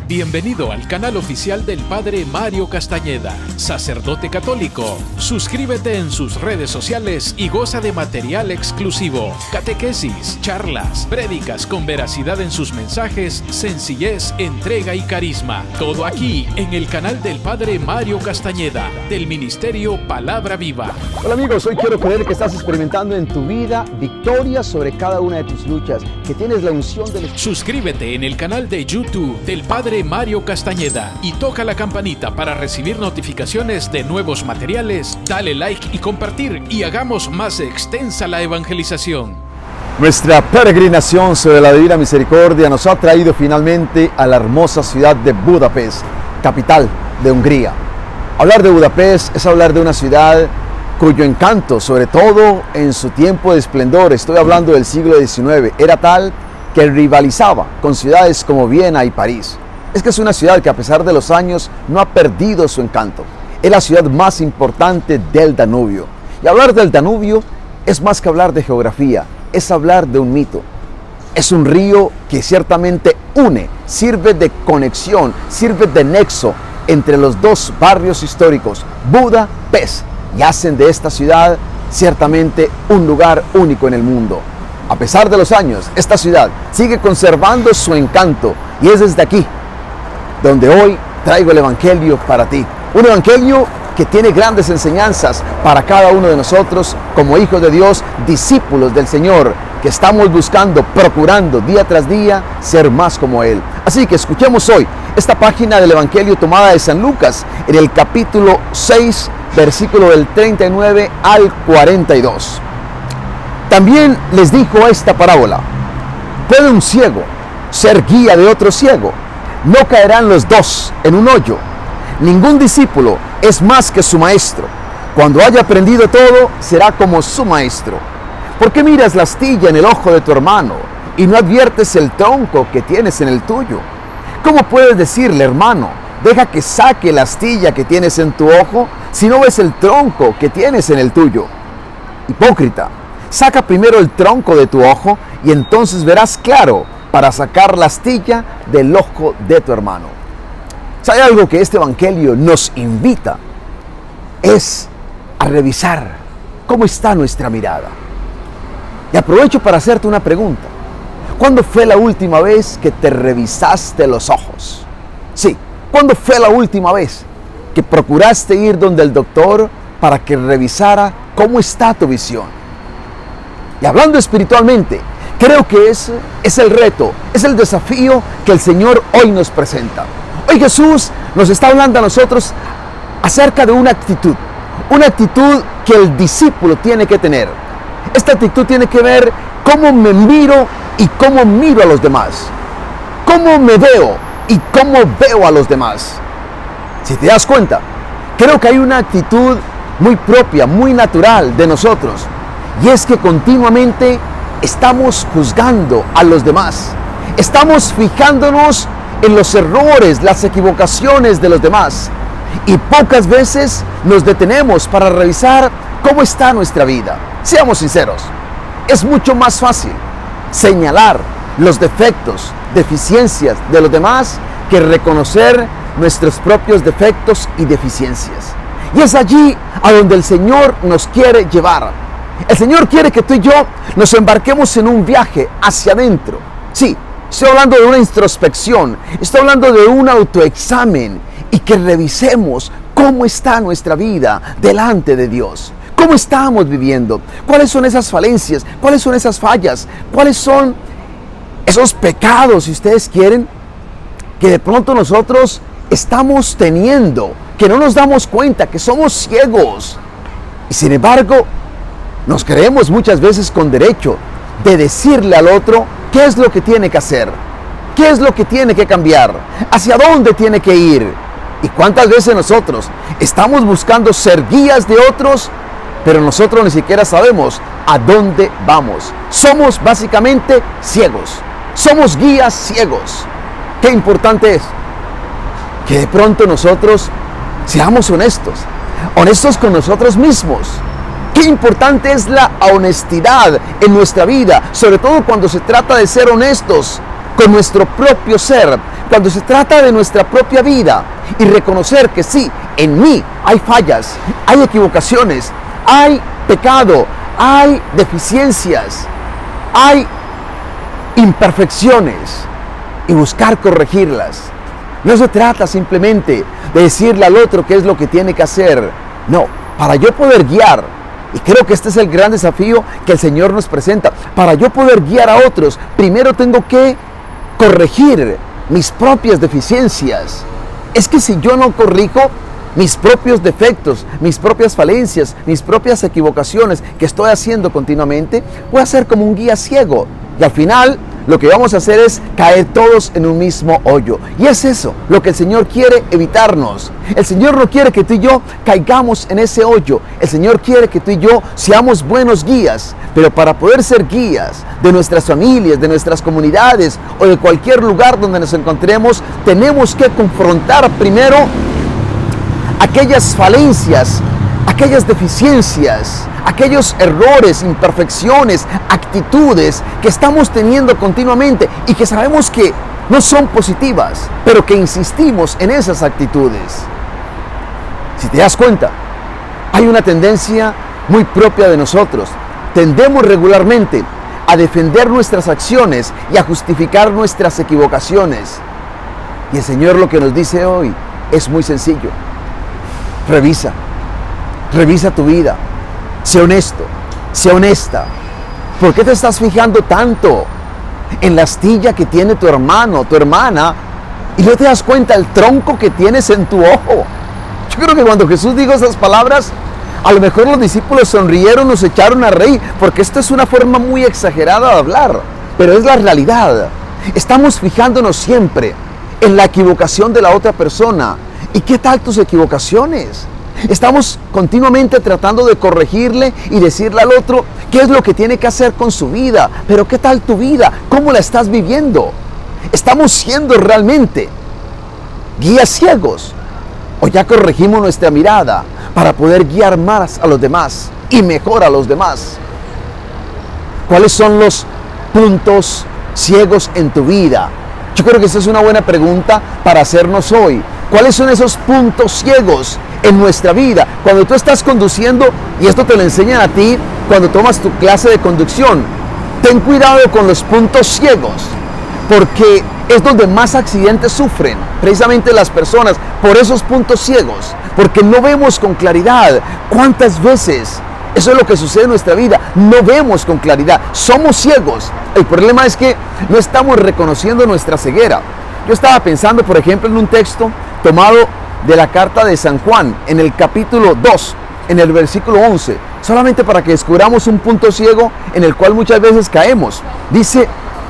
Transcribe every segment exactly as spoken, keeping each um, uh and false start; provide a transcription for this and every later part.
Bienvenido al canal oficial del Padre Mario Castañeda, sacerdote católico. Suscríbete en sus redes sociales y goza de material exclusivo, catequesis, charlas, prédicas con veracidad en sus mensajes, sencillez, entrega y carisma. Todo aquí en el canal del Padre Mario Castañeda, del Ministerio Palabra Viva. Hola amigos, hoy quiero creer que estás experimentando en tu vida victoria sobre cada una de tus luchas, que tienes la unción del Espíritu. Suscríbete en el canal de YouTube del Padre Mario Castañeda y toca la campanita para recibir notificaciones de nuevos materiales. Dale like y compartir y hagamos más extensa la evangelización. Nuestra peregrinación sobre la Divina Misericordia nos ha traído finalmente a la hermosa ciudad de Budapest, capital de Hungría. Hablar de Budapest es hablar de una ciudad cuyo encanto, sobre todo en su tiempo de esplendor, estoy hablando del siglo diecinueve, era tal que rivalizaba con ciudades como Viena y París. Es que es una ciudad que a pesar de los años no ha perdido su encanto. Es la ciudad más importante del Danubio. Y hablar del Danubio es más que hablar de geografía, es hablar de un mito. Es un río que ciertamente une, sirve de conexión, sirve de nexo entre los dos barrios históricos, Budapest, y hacen de esta ciudad ciertamente un lugar único en el mundo. A pesar de los años, esta ciudad sigue conservando su encanto y es desde aquí donde hoy traigo el Evangelio para ti. Un Evangelio que tiene grandes enseñanzas para cada uno de nosotros como hijos de Dios, discípulos del Señor, que estamos buscando, procurando día tras día ser más como Él. Así que escuchemos hoy esta página del Evangelio tomada de San Lucas en el capítulo seis, versículo del treinta y nueve al cuarenta y dos. También les dijo esta parábola: ¿puede un ciego ser guía de otro ciego? ¿No caerán los dos en un hoyo? Ningún discípulo es más que su maestro. Cuando haya aprendido todo, será como su maestro. ¿Por qué miras la astilla en el ojo de tu hermano y no adviertes el tronco que tienes en el tuyo? ¿Cómo puedes decirle, hermano, deja que saque la astilla que tienes en tu ojo, si no ves el tronco que tienes en el tuyo? Hipócrita, saca primero el tronco de tu ojo y entonces verás claro para sacar la astilla del ojo de tu hermano. ¿Sabe algo que este Evangelio nos invita? Es a revisar cómo está nuestra mirada. Y aprovecho para hacerte una pregunta. ¿Cuándo fue la última vez que te revisaste los ojos? Sí, ¿cuándo fue la última vez que procuraste ir donde el doctor para que revisara cómo está tu visión? Y hablando espiritualmente, creo que ese es el reto, es el desafío que el Señor hoy nos presenta. Hoy Jesús nos está hablando a nosotros acerca de una actitud, una actitud que el discípulo tiene que tener. Esta actitud tiene que ver cómo me miro y cómo miro a los demás, cómo me veo y cómo veo a los demás. Si te das cuenta, creo que hay una actitud muy propia, muy natural de nosotros, y es que continuamente estamos juzgando a los demás. Estamos fijándonos en los errores, las equivocaciones de los demás. Y pocas veces nos detenemos para revisar cómo está nuestra vida. Seamos sinceros, es mucho más fácil señalar los defectos, deficiencias de los demás que reconocer nuestros propios defectos y deficiencias. Y es allí a donde el Señor nos quiere llevar. El Señor quiere que tú y yo nos embarquemos en un viaje hacia adentro. Sí, estoy hablando de una introspección, estoy hablando de un autoexamen y que revisemos cómo está nuestra vida delante de Dios. ¿Cómo estamos viviendo? ¿Cuáles son esas falencias? ¿Cuáles son esas fallas? ¿Cuáles son esos pecados, si ustedes quieren, que de pronto nosotros estamos teniendo, que no nos damos cuenta, que somos ciegos? Y sin embargo, nos creemos muchas veces con derecho de decirle al otro qué es lo que tiene que hacer, qué es lo que tiene que cambiar, hacia dónde tiene que ir. Y cuántas veces nosotros estamos buscando ser guías de otros, pero nosotros ni siquiera sabemos a dónde vamos. Somos básicamente ciegos, somos guías ciegos. Qué importante es que de pronto nosotros seamos honestos, honestos con nosotros mismos. Qué importante es la honestidad en nuestra vida, sobre todo cuando se trata de ser honestos con nuestro propio ser, cuando se trata de nuestra propia vida y reconocer que sí, en mí hay fallas, hay equivocaciones, hay pecado, hay deficiencias, hay imperfecciones y buscar corregirlas. No se trata simplemente de decirle al otro qué es lo que tiene que hacer. No, para yo poder guiar, y creo que este es el gran desafío que el Señor nos presenta, para yo poder guiar a otros, primero tengo que corregir mis propias deficiencias. Es que si yo no corrijo mis propios defectos, mis propias falencias, mis propias equivocaciones que estoy haciendo continuamente, voy a ser como un guía ciego. Y al final lo que vamos a hacer es caer todos en un mismo hoyo. Y es eso lo que el Señor quiere evitarnos. El Señor no quiere que tú y yo caigamos en ese hoyo. El Señor quiere que tú y yo seamos buenos guías. Pero para poder ser guías de nuestras familias, de nuestras comunidades o de cualquier lugar donde nos encontremos, tenemos que confrontar primero aquellas falencias, aquellas deficiencias, aquellos errores, imperfecciones, actitudes que estamos teniendo continuamente y que sabemos que no son positivas, pero que insistimos en esas actitudes. Si te das cuenta, hay una tendencia muy propia de nosotros. Tendemos regularmente a defender nuestras acciones y a justificar nuestras equivocaciones. Y el Señor lo que nos dice hoy es muy sencillo. Revisa, revisa tu vida. Sé honesto, sé honesta. ¿Por qué te estás fijando tanto en la astilla que tiene tu hermano, tu hermana, y no te das cuenta el tronco que tienes en tu ojo? Yo creo que cuando Jesús dijo esas palabras, a lo mejor los discípulos sonrieron, nos echaron a reír, porque esto es una forma muy exagerada de hablar, pero es la realidad. Estamos fijándonos siempre en la equivocación de la otra persona. ¿Y qué tal tus equivocaciones? Estamos continuamente tratando de corregirle y decirle al otro qué es lo que tiene que hacer con su vida. Pero ¿qué tal tu vida? ¿Cómo la estás viviendo? ¿Estamos siendo realmente guías ciegos? ¿O ya corregimos nuestra mirada para poder guiar más a los demás y mejor a los demás? ¿Cuáles son los puntos ciegos en tu vida? Yo creo que esa es una buena pregunta para hacernos hoy. ¿Cuáles son esos puntos ciegos en nuestra vida? Cuando tú estás conduciendo, y esto te lo enseñan a ti cuando tomas tu clase de conducción, ten cuidado con los puntos ciegos, porque es donde más accidentes sufren, precisamente las personas, por esos puntos ciegos, porque no vemos con claridad. ¿Cuántas veces eso es lo que sucede en nuestra vida? No vemos con claridad, somos ciegos. El problema es que no estamos reconociendo nuestra ceguera. Yo estaba pensando, por ejemplo, en un texto tomado de la carta de San Juan, en el capítulo dos, en el versículo once, solamente para que descubramos un punto ciego en el cual muchas veces caemos. Dice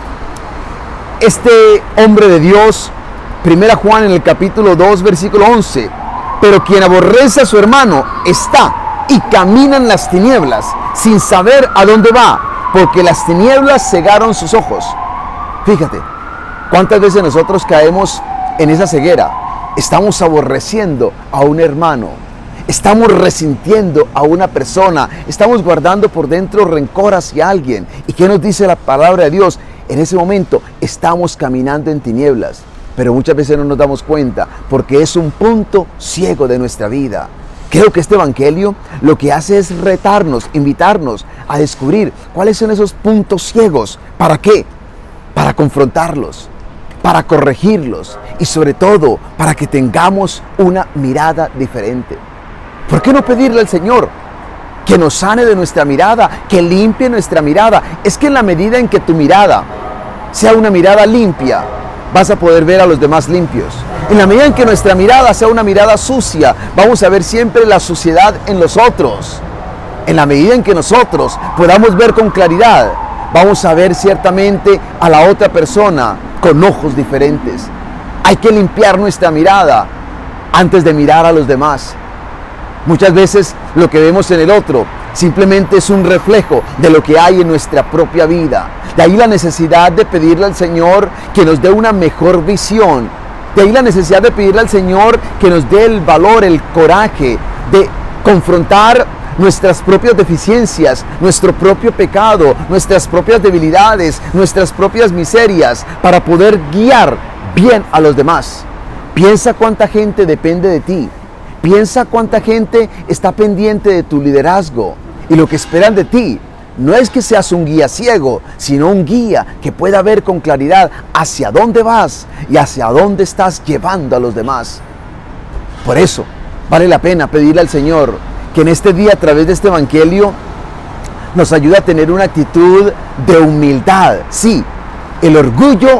este hombre de Dios, primera Juan en el capítulo dos, versículo once, pero quien aborrece a su hermano está y camina en las tinieblas, sin saber a dónde va, porque las tinieblas cegaron sus ojos. Fíjate, ¿cuántas veces nosotros caemos en esa ceguera? Estamos aborreciendo a un hermano, estamos resintiendo a una persona, estamos guardando por dentro rencor hacia alguien. ¿Y qué nos dice la palabra de Dios? En ese momento estamos caminando en tinieblas, pero muchas veces no nos damos cuenta porque es un punto ciego de nuestra vida. Creo que este evangelio lo que hace es retarnos, invitarnos a descubrir cuáles son esos puntos ciegos. ¿Para qué? Para confrontarlos, para corregirlos y sobre todo para que tengamos una mirada diferente. ¿Por qué no pedirle al Señor que nos sane de nuestra mirada, que limpie nuestra mirada? Es que en la medida en que tu mirada sea una mirada limpia, vas a poder ver a los demás limpios. En la medida en que nuestra mirada sea una mirada sucia, vamos a ver siempre la suciedad en los otros. En la medida en que nosotros podamos ver con claridad, vamos a ver ciertamente a la otra persona con ojos diferentes. Hay que limpiar nuestra mirada antes de mirar a los demás. Muchas veces lo que vemos en el otro simplemente es un reflejo de lo que hay en nuestra propia vida. De ahí la necesidad de pedirle al Señor que nos dé una mejor visión. De ahí la necesidad de pedirle al Señor que nos dé el valor, el coraje de confrontar nuestras propias deficiencias, nuestro propio pecado, nuestras propias debilidades, nuestras propias miserias, para poder guiar bien a los demás. Piensa cuánta gente depende de ti. Piensa cuánta gente está pendiente de tu liderazgo. Y lo que esperan de ti no es que seas un guía ciego, sino un guía que pueda ver con claridad hacia dónde vas y hacia dónde estás llevando a los demás. Por eso, vale la pena pedirle al Señor que en este día, a través de este evangelio, nos ayude a tener una actitud de humildad. Sí, el orgullo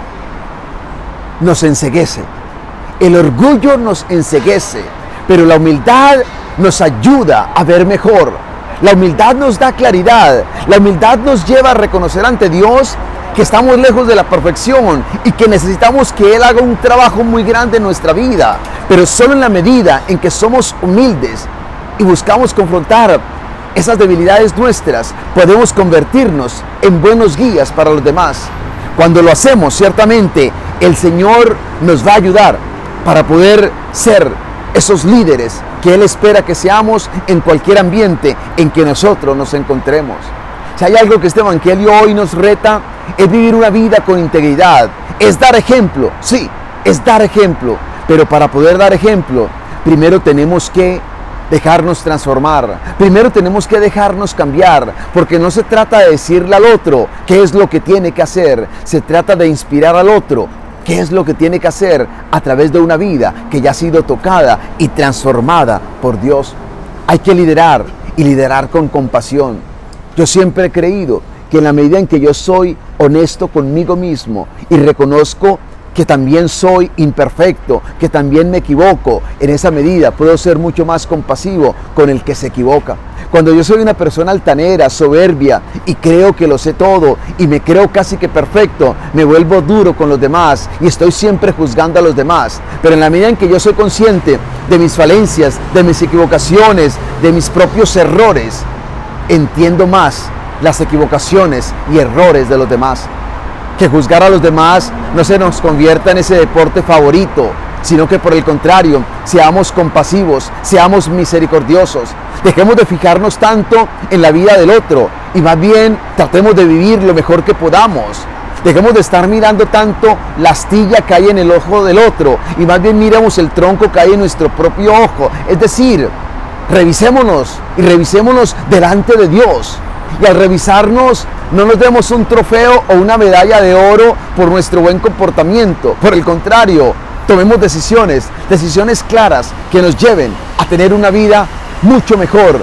nos enceguece. El orgullo nos enceguece, pero la humildad nos ayuda a ver mejor. La humildad nos da claridad. La humildad nos lleva a reconocer ante Dios que estamos lejos de la perfección y que necesitamos que Él haga un trabajo muy grande en nuestra vida. Pero solo en la medida en que somos humildes y buscamos confrontar esas debilidades nuestras, podemos convertirnos en buenos guías para los demás. Cuando lo hacemos, ciertamente, el Señor nos va a ayudar para poder ser esos líderes que Él espera que seamos en cualquier ambiente en que nosotros nos encontremos. Si hay algo que este evangelio hoy nos reta, es vivir una vida con integridad, es dar ejemplo, sí, es dar ejemplo, pero para poder dar ejemplo, primero tenemos que dejarnos transformar, primero tenemos que dejarnos cambiar, porque no se trata de decirle al otro qué es lo que tiene que hacer, se trata de inspirar al otro qué es lo que tiene que hacer a través de una vida que ya ha sido tocada y transformada por Dios. Hay que liderar y liderar con compasión. Yo siempre he creído que en la medida en que yo soy honesto conmigo mismo y reconozco que también soy imperfecto, que también me equivoco, en esa medida puedo ser mucho más compasivo con el que se equivoca. Cuando yo soy una persona altanera, soberbia y creo que lo sé todo y me creo casi que perfecto, me vuelvo duro con los demás y estoy siempre juzgando a los demás. Pero en la medida en que yo soy consciente de mis falencias, de mis equivocaciones, de mis propios errores, entiendo más las equivocaciones y errores de los demás. Que juzgar a los demás no se nos convierta en ese deporte favorito, sino que por el contrario, seamos compasivos, seamos misericordiosos. Dejemos de fijarnos tanto en la vida del otro y más bien tratemos de vivir lo mejor que podamos. Dejemos de estar mirando tanto la astilla que hay en el ojo del otro y más bien miremos el tronco que hay en nuestro propio ojo. Es decir, revisémonos y revisémonos delante de Dios. Y al revisarnos, no nos demos un trofeo o una medalla de oro por nuestro buen comportamiento. Por el contrario, tomemos decisiones, decisiones claras que nos lleven a tener una vida mucho mejor,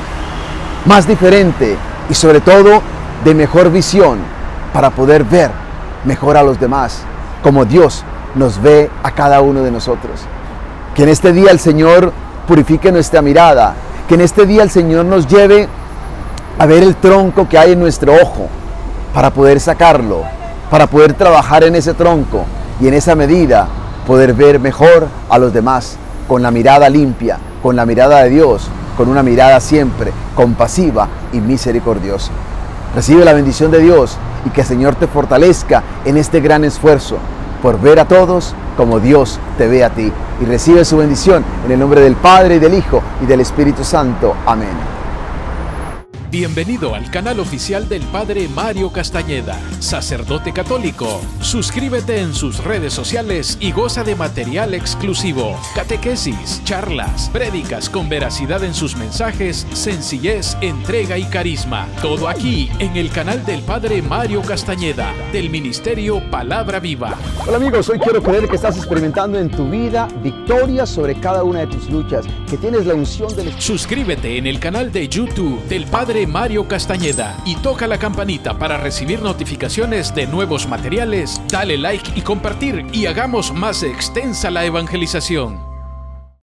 más diferente y sobre todo de mejor visión para poder ver mejor a los demás, como Dios nos ve a cada uno de nosotros. Que en este día el Señor purifique nuestra mirada, que en este día el Señor nos lleve a ver el tronco que hay en nuestro ojo para poder sacarlo, para poder trabajar en ese tronco y en esa medida poder ver mejor a los demás con la mirada limpia, con la mirada de Dios, con una mirada siempre compasiva y misericordiosa. Recibe la bendición de Dios y que el Señor te fortalezca en este gran esfuerzo por ver a todos como Dios te ve a ti. Y recibe su bendición en el nombre del Padre, y del Hijo, y del Espíritu Santo. Amén. Bienvenido al canal oficial del Padre Mario Castañeda, sacerdote católico. Suscríbete en sus redes sociales y goza de material exclusivo, catequesis, charlas, prédicas con veracidad en sus mensajes, sencillez, entrega y carisma. Todo aquí en el canal del Padre Mario Castañeda, del Ministerio Palabra Viva. Hola amigos, hoy quiero creer que estás experimentando en tu vida victoria sobre cada una de tus luchas, que tienes la unción del Espíritu. Suscríbete en el canal de YouTube del Padre Mario Castañeda y toca la campanita para recibir notificaciones de nuevos materiales. Dale like y compartir y hagamos más extensa la evangelización.